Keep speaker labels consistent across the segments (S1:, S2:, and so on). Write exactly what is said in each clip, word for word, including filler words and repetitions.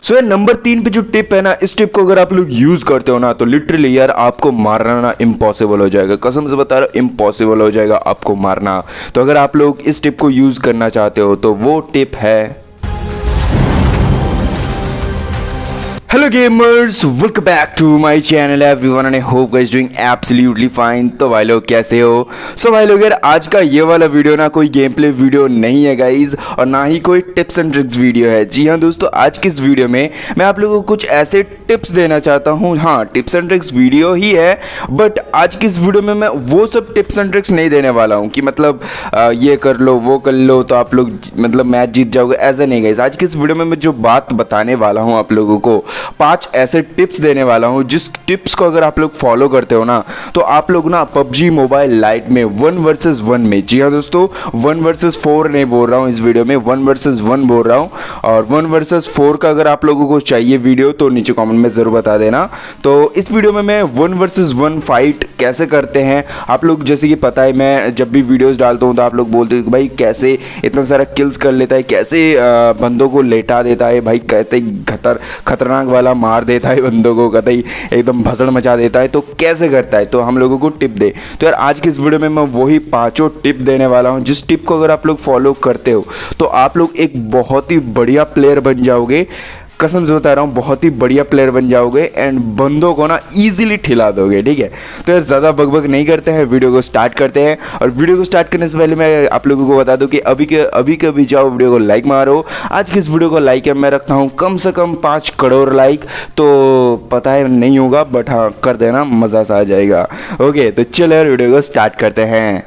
S1: सो यार नंबर तीन पे जो टिप है ना, इस टिप को अगर आप लोग यूज करते हो ना तो लिटरली यार आपको मारना ना इम्पॉसिबल हो जाएगा। कसम से बता रहा हूं, इम्पॉसिबल हो जाएगा आपको मारना। तो अगर आप लोग इस टिप को यूज करना चाहते हो तो वो टिप है, hello gamers, welcome back to my channel everyone and I hope guys doing absolutely fine. तो भाई लोग कैसे हो? सो so, भाई लोग यार आज का ये वाला वीडियो ना कोई गेम प्ले वीडियो नहीं है गाइज, और ना ही कोई टिप्स एंड ट्रिक्स वीडियो है। जी हाँ दोस्तों, आज की इस वीडियो में मैं आप लोगों को कुछ ऐसे टिप्स देना चाहता हूँ। हाँ, टिप्स एंड ट्रिक्स वीडियो ही है, बट आज की इस वीडियो में मैं वो सब टिप्स एंड ट्रिक्स नहीं देने वाला हूँ कि मतलब आ, ये कर लो वो कर लो तो आप लोग मतलब मैच जीत जाओगे, ऐसा नहीं गाइज। आज की इस वीडियो में मैं जो बात बताने वाला हूँ आप लोगों को, पांच ऐसे टिप्स देने वाला हूं जिस टिप्स को अगर आप लोग फॉलो करते हो ना तो आप लोग ना पबजी मोबाइल लाइट में वन वर्सेस वन में, जी हाँ दोस्तों, वन वर्सेस फोर नहीं बोल रहा हूं इस वीडियो में, वन वर्सेस वन बोल रहा हूं। और वन वर्सेस फोर का अगर आप लोगों को चाहिए वीडियो तो नीचे कमेंट में जरूर बता देना। तो इस वीडियो में मैं वन वर्सेस वन फाइट कैसे करते हैं आप लोग, जैसे कि पता है मैं जब भी वीडियोस डालता हूं तो आप लोग बोलते हो कि भाई कैसे इतना सारा किल्स कर लेता है, कैसे बंदों को लेटा देता है, भाई कहते खतर खतरनाक वाला मार देता है बंदों को, कतई एकदम भसड़ मचा देता है, तो कैसे करता है, तो हम लोगों को टिप दे। तो यार आज की इस वीडियो में मैं वही पांचों टिप देने वाला हूं जिस टिप को अगर आप लोग फॉलो करते हो तो आप लोग एक बहुत ही बढ़िया प्लेयर बन जाओगे। कसम से बता रहा हूँ, बहुत ही बढ़िया प्लेयर बन जाओगे एंड बंदों को ना इजीली ठिला दोगे। ठीक है, तो यार ज़्यादा बकबक नहीं करते हैं, वीडियो को स्टार्ट करते हैं। और वीडियो को स्टार्ट करने से पहले मैं आप लोगों को बता दूं कि अभी के अभी के अभी जाओ वीडियो को लाइक मारो। आज की इस वीडियो को लाइक मैं रखता हूँ कम से कम पाँच करोड़ लाइक, तो पता है नहीं होगा बट हाँ कर देना, मज़ा सा आ जाएगा। ओके तो चलो यार वीडियो को स्टार्ट करते हैं।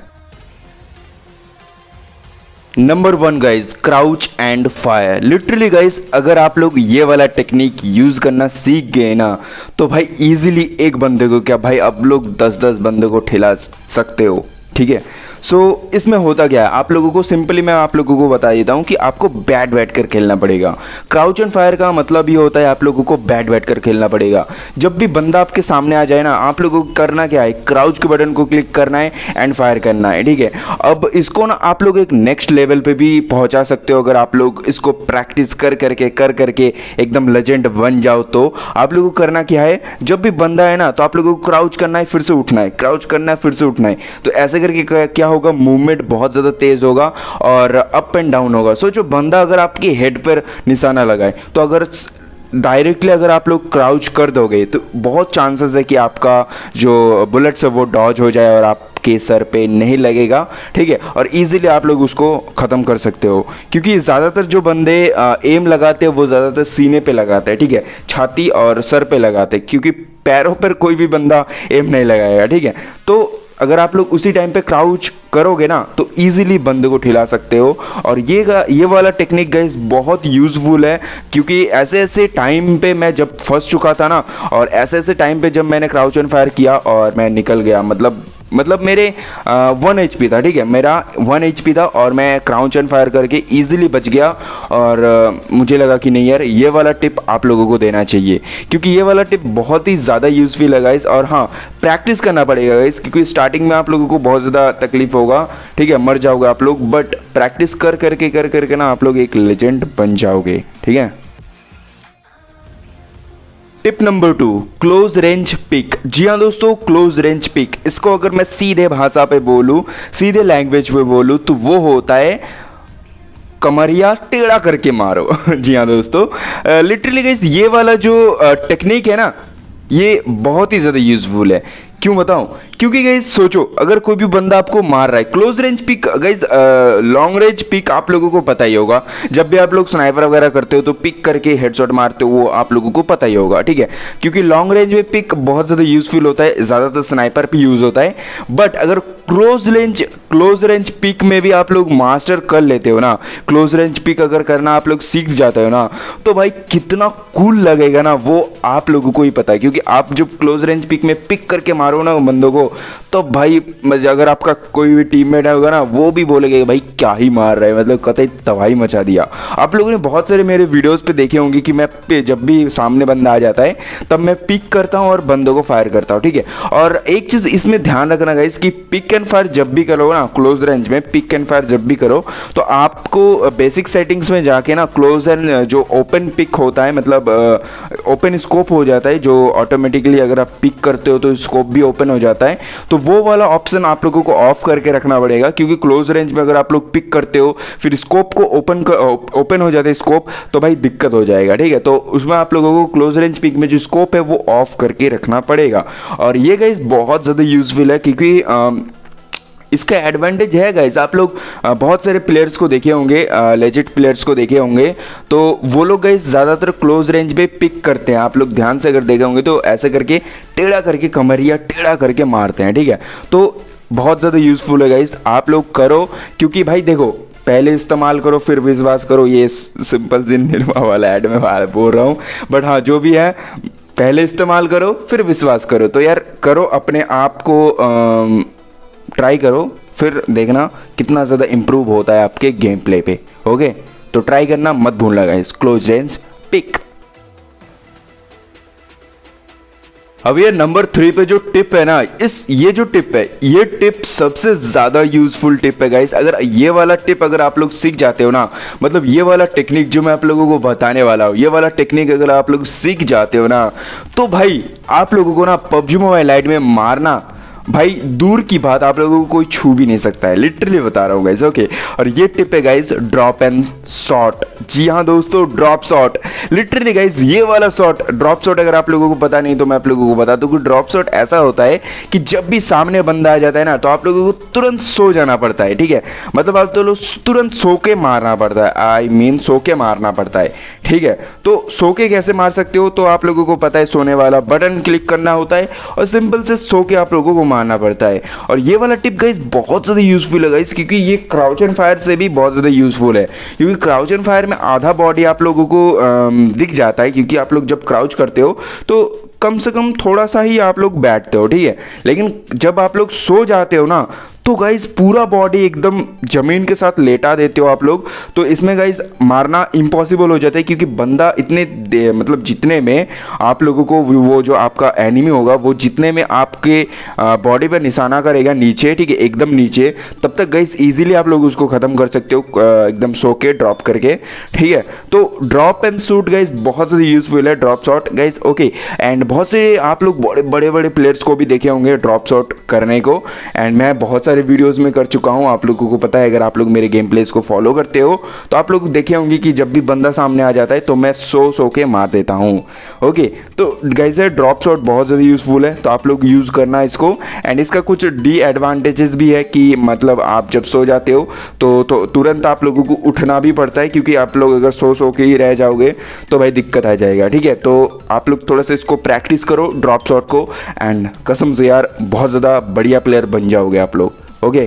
S1: Number one guys, crouch and fire. Literally guys अगर आप लोग ये वाला टेक्निक यूज करना सीख गए ना तो भाई इजीली एक बंदे को क्या भाई अब लोग दस दस बंदे को ठिला सकते हो। ठीक है, सो so, इसमें होता क्या है, आप लोगों को सिंपली मैं आप लोगों को बता देता हूँ कि आपको बैट बैठ कर खेलना पड़ेगा। क्राउच एंड फायर का मतलब ये होता है आप लोगों को बैट बैठ कर खेलना पड़ेगा। जब भी बंदा आपके सामने आ जाए ना, आप लोगों को करना क्या है, क्राउच के बटन को क्लिक करना है एंड फायर करना है। ठीक है, अब इसको ना आप लोग एक नेक्स्ट लेवल पे भी पहुंचा सकते हो अगर आप लोग इसको प्रैक्टिस कर करके कर करके एकदम लेजेंड बन जाओ। तो आप लोगों को करना क्या है, जब भी बंदा है ना तो आप लोगों को क्राउच करना है, फिर से उठना है, क्राउच करना है, फिर से उठना है। तो ऐसे करके क्या होगा, मूवमेंट बहुत ज़्यादा तेज होगा और अप एंड डाउन होगा। सो जो बंदा अगर आपके हेड पर निशाना लगाए तो अगर डायरेक्टली अगर आप लोग क्राउच कर दोगे तो बहुत चांसेस है कि आपका जो बुलेट्स है वो डॉज हो जाए और आप के सर पे नहीं लगेगा। ठीक है, और इजीली आप लोग उसको ख़त्म कर सकते हो, क्योंकि ज़्यादातर जो बंदे एम लगाते हैं वो ज़्यादातर सीने पे लगाते हैं। ठीक है, छाती और सर पे लगाते हैं, क्योंकि पैरों पर कोई भी बंदा एम नहीं लगाएगा। ठीक है, तो अगर आप लोग उसी टाइम पे क्राउच करोगे ना तो इजीली बंदे को ठिला सकते हो। और ये ये वाला टेक्निक गाइस बहुत यूज़फुल है, क्योंकि ऐसे ऐसे टाइम पे मैं जब फंस चुका था ना, और ऐसे ऐसे टाइम पे जब मैंने क्राउच एंड फायर किया और मैं निकल गया, मतलब मतलब मेरे वन एच पी था। ठीक है, मेरा वन एच पी था और मैं क्राउच एंड फायर करके इजीली बच गया। और आ, मुझे लगा कि नहीं यार ये वाला टिप आप लोगों को देना चाहिए, क्योंकि ये वाला टिप बहुत ही ज़्यादा यूज़फुल है गाइस। और हाँ, प्रैक्टिस करना पड़ेगा गाइस, क्योंकि स्टार्टिंग में आप लोगों को बहुत ज़्यादा तकलीफ होगा। ठीक है, मर जाओगे आप लोग, बट प्रैक्टिस कर करके कर करके ना आप लोग एक लेजेंड बन जाओगे। ठीक है, tip number two, close range pick. जी हाँ दोस्तों, क्लोज रेंज पिक, इसको अगर मैं सीधे भाषा पे बोलूँ, सीधे लैंग्वेज पे बोलूँ तो वो होता है कमरिया टेढ़ा करके मारो। जी हाँ दोस्तों, लिटरली गाइस ये वाला जो टेक्निक है ना ये बहुत ही ज़्यादा यूजफुल है। क्यों बताऊं, क्योंकि गाइज सोचो अगर कोई भी बंदा आपको मार रहा है, close range pick guys, long range pick आप लोगों को पता ही होगा, जब भी आप लोग स्नाइपर वगैरह करते हो तो पिक करके हेडशॉट मारते हो, वो आप लोगों को पता ही होगा। ठीक है, क्योंकि लॉन्ग रेंज में पिक बहुत ज़्यादा यूजफुल होता है, ज़्यादातर स्नाइपर पे यूज़ होता है। बट अगर close range close range pick में भी आप लोग मास्टर कर लेते हो ना, क्लोज रेंज पिक अगर करना आप लोग सीख जाते हो ना, तो भाई कितना कूल लगेगा ना वो आप लोगों को ही पता है। क्योंकि आप जब क्लोज रेंज पिक में पिक करके मारो ना बंदों को, तो भाई अगर आपका कोई भी टीममेट होगा ना वो भी बोलेगा भाई क्या ही मार रहा है, मतलब कतई तबाही मचा दिया। आप लोगों ने बहुत सारे मेरे वीडियोस पे देखे होंगे कि मैं जब भी सामने बंदा आ जाता है तब मैं पिक करता हूँ और बंदों को फायर करता हूँ। ठीक है, और एक चीज़ इसमें ध्यान रखना गाइस कि पिक एंड एंड फायर जब भी करो ना क्लोज रेंज में, पिक एंड फायर जब भी करो तो आपको बेसिक सेटिंग्स में जाके ना क्लोज एंड जो ओपन पिक होता है, मतलब ओपन स्कोप हो जाता है, जो ऑटोमेटिकली अगर आप पिक करते हो तो स्कोप भी ओपन हो जाता है, तो वो वाला ऑप्शन आप लोगों को ऑफ करके रखना पड़ेगा। क्योंकि क्लोज रेंज में अगर आप लोग पिक करते हो फिर स्कोप को ओपन ओपन हो जाता है स्कोप, तो भाई दिक्कत हो जाएगा। ठीक है, तो उसमें आप लोगों को क्लोज रेंज पिक में जो स्कोप है वो ऑफ करके रखना पड़ेगा। और ये गाइस बहुत ज़्यादा यूजफुल है, क्योंकि इसका एडवांटेज है गाइस, आप लोग बहुत सारे प्लेयर्स को देखे होंगे, लेजेंड प्लेयर्स को देखे होंगे, तो वो लोग गाइस ज़्यादातर क्लोज रेंज पे पिक करते हैं। आप लोग ध्यान से अगर देखे होंगे तो ऐसे करके टेढ़ा करके कमरिया टेढ़ा करके मारते हैं। ठीक है, तो बहुत ज़्यादा यूज़फुल है गाइस, आप लोग करो। क्योंकि भाई देखो, पहले इस्तेमाल करो फिर विश्वास करो, ये सिंपल सी निरमा वाला ऐड में बोल रहा हूँ, बट हाँ जो भी है पहले इस्तेमाल करो फिर विश्वास करो। तो यार करो, अपने आप को ट्राई करो, फिर देखना कितना ज़्यादा इम्प्रूव होता है आपके गेम प्ले पे। ओके, तो ट्राई करना मत भूलना गाइस, क्लोज रेंज पिक। अब ये नंबर थ्री पे जो टिप है ना, इस ये जो टिप है, ये टिप सबसे ज़्यादा यूजफुल टिप है गाइस। अगर ये वाला टिप अगर आप लोग सीख जाते हो ना, मतलब ये वाला टेक्निक जो मैं आप लोगों को बताने वाला हूँ, ये वाला टेक्निक अगर आप लोग सीख जाते हो ना, तो भाई आप लोगों को ना पबजी मोबाइल लाइट में मारना भाई दूर की बात, आप लोगों को कोई छू भी नहीं सकता है, लिटरली बता रहा हूँ गाइस। ओके, और ये टिप है गाइस ड्रॉप एंड शॉट। जी हाँ दोस्तों, ड्रॉप शॉट, लिटरली गाइस ये वाला शॉट, ड्रॉप शॉट अगर आप लोगों को पता नहीं तो मैं आप लोगों को बता दूँ कि ड्रॉप शॉट ऐसा होता है कि जब भी सामने बंदा आ जाता है ना, तो आप लोगों को तुरंत सो जाना पड़ता है। ठीक है, मतलब आप तो लोग तुरंत सो के मारना पड़ता है, आई मीन सो के मारना पड़ता है। ठीक है, तो सो के कैसे मार सकते हो, तो आप लोगों को पता है, सोने वाला बटन क्लिक करना होता है और सिंपल से सो के आप लोगों को मारना पड़ता है। और ये वाला टिप गाइस बहुत ज़्यादा यूजफुल है गाइस, क्योंकि ये क्राउच एंड फायर से भी बहुत ज़्यादा यूजफुल है। क्योंकि क्राउच एंड फायर में आधा बॉडी आप लोगों को दिख जाता है, क्योंकि आप लोग जब क्राउच करते हो तो कम से कम थोड़ा सा ही आप लोग बैठते हो। ठीक है, लेकिन जब आप लोग सो जाते हो ना, तो गाइस पूरा बॉडी एकदम ज़मीन के साथ लेटा देते हो आप लोग, तो इसमें गाइस मारना इम्पॉसिबल हो जाता है। क्योंकि बंदा इतने मतलब जितने में आप लोगों को वो जो आपका एनिमी होगा वो जितने में आपके बॉडी पर निशाना करेगा नीचे, ठीक है एकदम नीचे, तब तक गाइस इजीली आप लोग उसको ख़त्म कर सकते हो एकदम सो के ड्रॉप करके। ठीक है, तो ड्रॉप एंड शूट गाइस बहुत ज़्यादा यूजफुल है, drop shot guys. Okay, and बहुत से आप लोग बड़े बड़े बड़े प्लेयर्स को भी देखे होंगे ड्रॉप शॉट करने को, एंड मैं बहुत सारे वीडियोस में कर चुका हूं, आप लोगों को पता है। अगर आप लोग मेरे गेम प्लेस को फॉलो करते हो तो आप लोग देखे होंगे कि जब भी बंदा सामने आ जाता है तो मैं सो सो के मार देता हूं। ओके, तो गाइस ड्रॉप शॉट बहुत ज़्यादा यूजफुल है, तो आप लोग यूज़ करना इसको। एंड इसका कुछ डी एडवांटेजेस भी है कि मतलब आप जब सो जाते हो तो, तो तुरंत आप लोगों को उठना भी पड़ता है, क्योंकि आप लोग अगर सो सो के ही रह जाओगे तो भाई दिक्कत आ जाएगा। ठीक है, तो आप लोग थोड़ा सा इसको प्रैक्टिस करो ड्रॉप शॉट को, एंड कसम से यार बहुत ज़्यादा बढ़िया प्लेयर बन जाओगे आप लोग। Okay,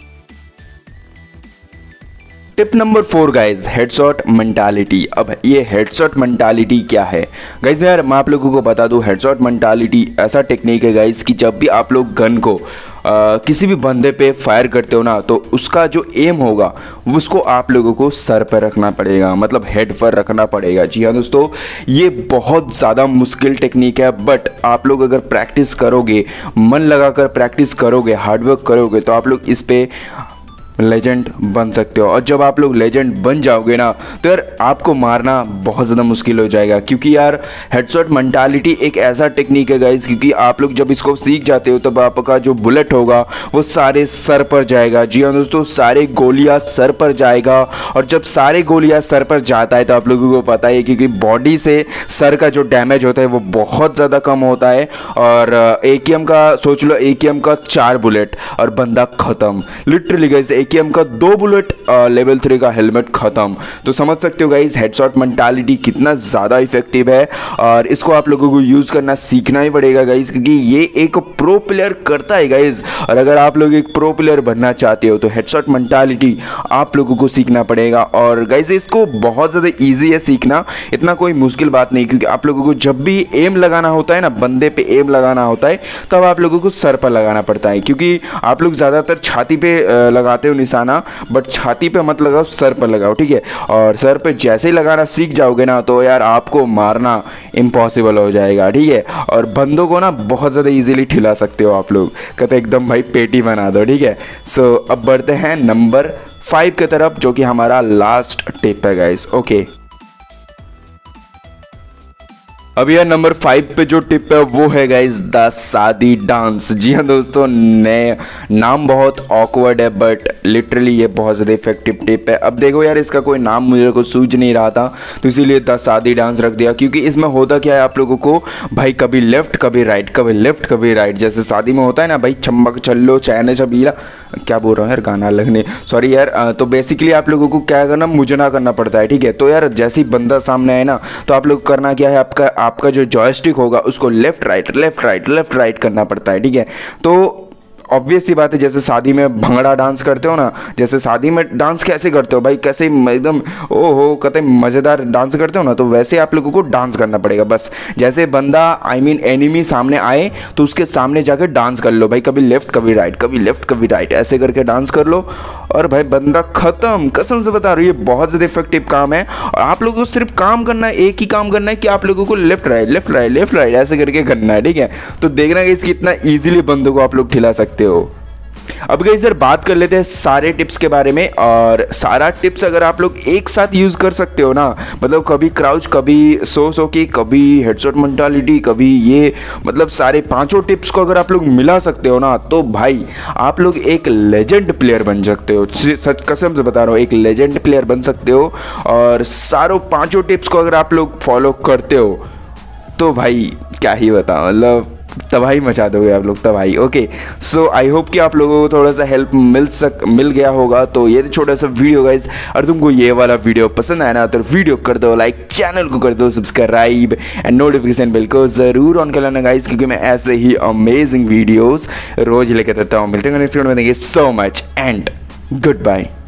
S1: tip number four guys, headshot mentality. अब ये हेडशॉट मेंटालिटी क्या है गाइज, यार मैं आप लोगों को बता दूं, हेडशॉट मेंटालिटी ऐसा टेक्निक है गाइज कि जब भी आप लोग गन को आ, किसी भी बंदे पे फायर करते हो ना, तो उसका जो एम होगा उसको आप लोगों को सर पर रखना पड़ेगा, मतलब हेड पर रखना पड़ेगा। जी हाँ दोस्तों, ये बहुत ज़्यादा मुश्किल टेक्निक है, बट आप लोग अगर प्रैक्टिस करोगे, मन लगाकर प्रैक्टिस करोगे, हार्डवर्क करोगे, तो आप लोग इस पे लेजेंड बन सकते हो। और जब आप लोग लेजेंड बन जाओगे ना, तो यार आपको मारना बहुत ज़्यादा मुश्किल हो जाएगा। क्योंकि यार हेडशॉट मेंटालिटी एक ऐसा टेक्निक है गाइस, क्योंकि आप लोग जब इसको सीख जाते हो तब आपका जो बुलेट होगा वो सारे सर पर जाएगा। जी हाँ दोस्तों, सारे गोलियां सर पर जाएगा, और जब सारे गोलियां सर पर जाता है तो आप लोगों को पता है क्योंकि बॉडी से सर का जो डैमेज होता है वो बहुत ज़्यादा कम होता है। और ए के एम का सोच लो, ए के एम का चार बुलेट और बंदा ख़त्म। लिटरली गाइस ए के एम का दो बुलेट, लेवल थ्री का हेलमेट खत्म। तो समझ सकते हो गाइस हेडशॉट मेंटालिटी कितना ज़्यादा इफेक्टिव है, और इसको आप लोगों को यूज़ करना सीखना ही पड़ेगा गाइस, क्योंकि ये एक प्रो प्लेयर करता है गाइस। और अगर आप लोग एक प्रो प्लेयर बनना चाहते हो तो हेडशॉट मेंटालिटी आप लोगों को सीखना पड़ेगा। और गाइस इसको बहुत ज़्यादा ईजी है सीखना, इतना कोई मुश्किल बात नहीं, क्योंकि आप लोगों को जब भी एम लगाना होता है ना, बंदे पे एम लगाना होता है, तब आप लोगों को सर पर लगाना पड़ता है। क्योंकि आप लोग ज़्यादातर छाती पे लगाते हो निशाना, बट छाती पे मत लगाओ, सर पर लगाओ, ठीक है। और सर पे जैसे ही लगाना सीख जाओगे ना तो यार आपको मारना इम्पॉसिबल हो जाएगा, ठीक है। और बंदों को ना बहुत ज़्यादा इजीली ठिला सकते हो आप लोग, कहते एकदम भाई पेटी बना दो, ठीक है। सो अब बढ़ते हैं नंबर फाइव की तरफ, जो कि हमारा लास्ट टिप है गाइस। ओके, अब यार नंबर फाइव पे जो टिप है वो है गाइस द शादी डांस। जी हाँ दोस्तों, नए नाम बहुत ऑकवर्ड है बट लिटरली ये बहुत ज़्यादा इफेक्टिव टिप है। अब देखो यार, इसका कोई नाम मुझे को सूझ नहीं रहा था तो इसीलिए द शादी डांस रख दिया, क्योंकि इसमें होता क्या है आप लोगों को भाई, कभी लेफ्ट कभी राइट, कभी लेफ्ट कभी राइट, जैसे शादी में होता है ना भाई, छम्मक छल्लो चैन छबीला, क्या बोल रहा हूँ यार, गाना लगने, सॉरी यार। तो बेसिकली आप लोगों को क्या करना, मुजना करना पड़ता है, ठीक है। तो यार जैसे ही बंदा सामने आए ना तो आप लोग करना क्या है, आपका आपका जो जॉयस्टिक होगा उसको left right left right left right करना पड़ता है, ठीक है। तो ऑब्वियस सी बात है, जैसे शादी में भंगड़ा डांस करते हो ना, जैसे शादी में डांस कैसे करते हो भाई, कैसे एकदम ओ हो कहते मज़ेदार डांस करते हो ना, तो वैसे आप लोगों को डांस करना पड़ेगा। बस जैसे बंदा आई मीन एनिमी सामने आए तो उसके सामने जाकर डांस कर लो भाई, कभी लेफ्ट कभी राइट, कभी लेफ्ट कभी राइट, ऐसे करके डांस कर लो और भाई बंदा ख़त्म। कसम से बता रहा हूँ ये बहुत ज़्यादा इफेक्टिव काम है। और आप लोगों को सिर्फ काम करना है, एक ही काम करना है कि आप लोगों को left right left right left right ऐसे करके करना है, ठीक है। तो देखना कि कितना ईजिली बंदों को आप लोग खिला सकते हो। अब गाइस सर बात कर लेते हैं सारे टिप्स के बारे में। और सारा टिप्स अगर आप लोग एक साथ यूज़ कर सकते हो ना, मतलब कभी क्राउच, कभी सो सो की, कभी हेडशॉट मेंटालिटी, कभी ये, मतलब सारे पांचों टिप्स को अगर आप लोग मिला सकते हो ना तो भाई आप लोग एक लेजेंड प्लेयर बन सकते हो। सच कसम से बता रहा हूँ, एक लेजेंड प्लेयर बन सकते हो। और सारों पांचों टिप्स को अगर आप लोग फॉलो करते हो तो भाई क्या ही बताओ, मतलब तबाही मचा दोगे आप लोग, तबाही। ओके, सो आई होप कि आप लोगों को थोड़ा सा हेल्प मिल सक मिल गया होगा। तो ये छोटा सा वीडियो गाइस, और तुमको ये वाला वीडियो पसंद आया ना तो वीडियो कर दो लाइक, चैनल को कर दो सब्सक्राइब एंड नोटिफिकेशन बेल को ज़रूर ऑन कर लेना गाइस, क्योंकि मैं ऐसे ही अमेजिंग वीडियोज़ रोज लेकर आता हूँ। मिलते हैं नेक्स्ट वीडियो में, thank you so much and good bye.